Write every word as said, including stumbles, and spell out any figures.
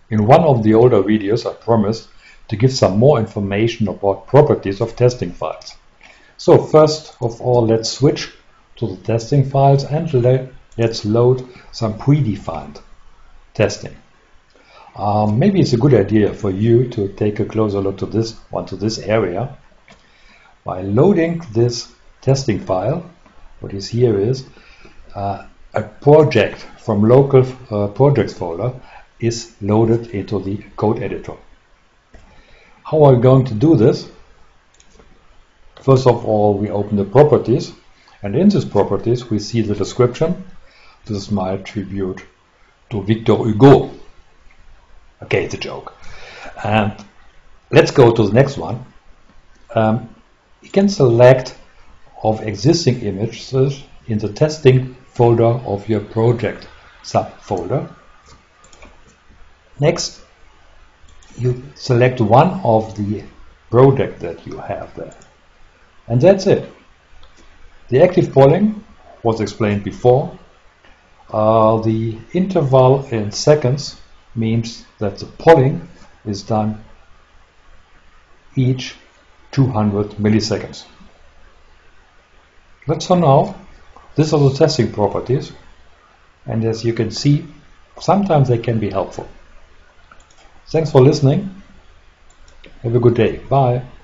In one of the older videos I promised to give some more information about properties of testing files. So first of all, let's switch to the testing files and le let's load some predefined testing. Um, maybe it's a good idea for you to take a closer look to this one, to this area. By loading this testing file, what is here is uh, a project from local uh, projects folder is loaded into the code editor. How are we going to do this? First of all, we open the properties, and in these properties we see the description. This is my tribute to Victor Hugo. Okay, it's a joke. And let's go to the next one. Um, you can select of existing images in the testing folder of your project subfolder. Next, you select one of the project that you have there. And that's it. The active polling was explained before. Uh, the interval in seconds means that the polling is done each two hundred milliseconds. That's for now. These are the testing properties, and as you can see, sometimes they can be helpful. Thanks for listening. Have a good day. Bye.